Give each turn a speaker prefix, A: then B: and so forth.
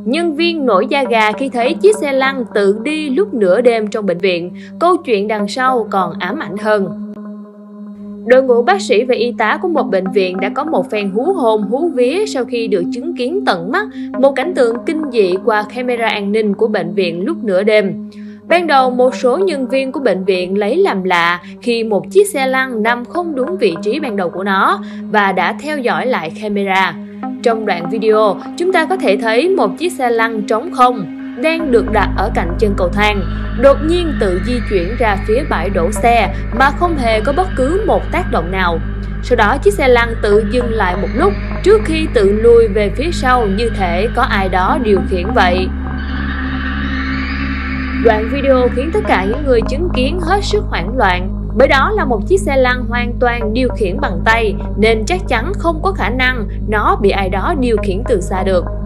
A: Nhân viên nổi da gà khi thấy chiếc xe lăn tự đi lúc nửa đêm trong bệnh viện. Câu chuyện đằng sau còn ám ảnh hơn. Đội ngũ bác sĩ và y tá của một bệnh viện đã có một phen hú hồn hú vía sau khi được chứng kiến tận mắt một cảnh tượng kinh dị qua camera an ninh của bệnh viện lúc nửa đêm. Ban đầu, một số nhân viên của bệnh viện lấy làm lạ khi một chiếc xe lăn nằm không đúng vị trí ban đầu của nó và đã theo dõi lại camera. Trong đoạn video, chúng ta có thể thấy một chiếc xe lăn trống không đang được đặt ở cạnh chân cầu thang, đột nhiên tự di chuyển ra phía bãi đổ xe mà không hề có bất cứ một tác động nào. Sau đó, chiếc xe lăn tự dừng lại một lúc trước khi tự lùi về phía sau như thể có ai đó điều khiển vậy. Đoạn video khiến tất cả những người chứng kiến hết sức hoảng loạn, bởi đó là một chiếc xe lăn hoàn toàn điều khiển bằng tay nên chắc chắn không có khả năng nó bị ai đó điều khiển từ xa được.